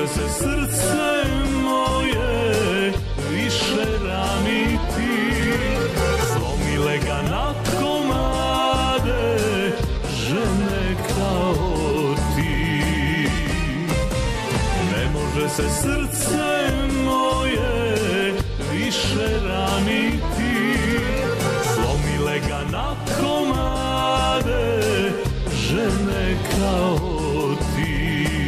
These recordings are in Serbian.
se srce moje više raniti, slomile ga na komade žene kao ti. Ne može se srce moje više raniti, slomile ga na komade žene kao ti.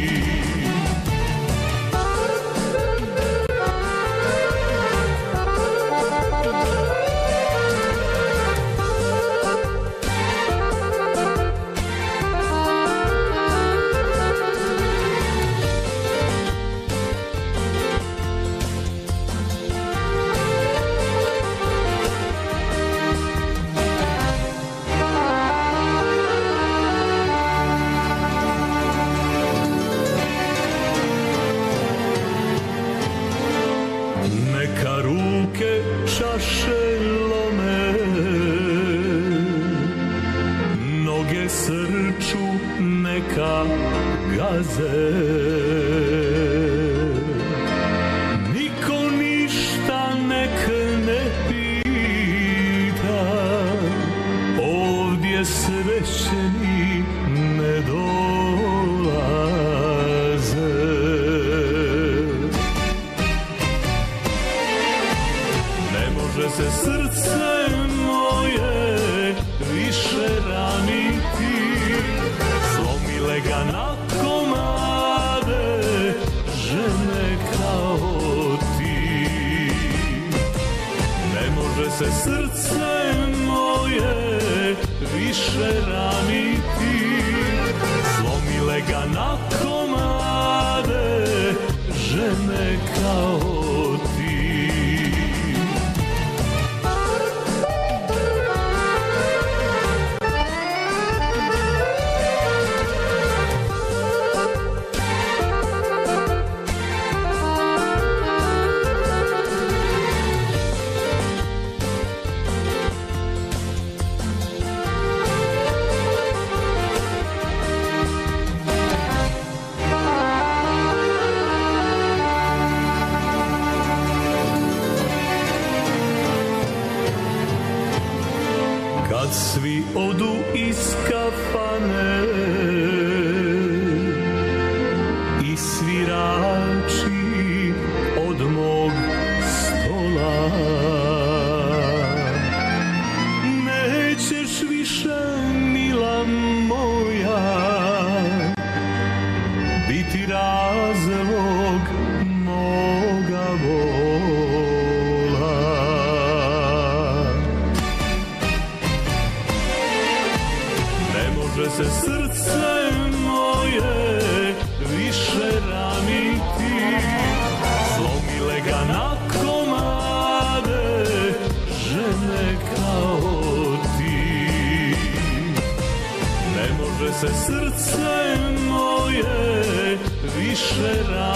Čaše lome, noge srču neka gaze. Niko ništa nek ne pita, ovdje srećeni ne dolaze. Može se srce moje više raniti, slomile ga na komade žene kao ti. Ne može se srce moje više raniti, slomile ga na komade žene kao ti. Kad svi odu iz kafane i svirači od mog stola, nećeš više, mila moja, biti razlog moga vola. Može se srce moje više raniti, slomile ga na komade žene kao ti. Ne može se srce moje više raniti,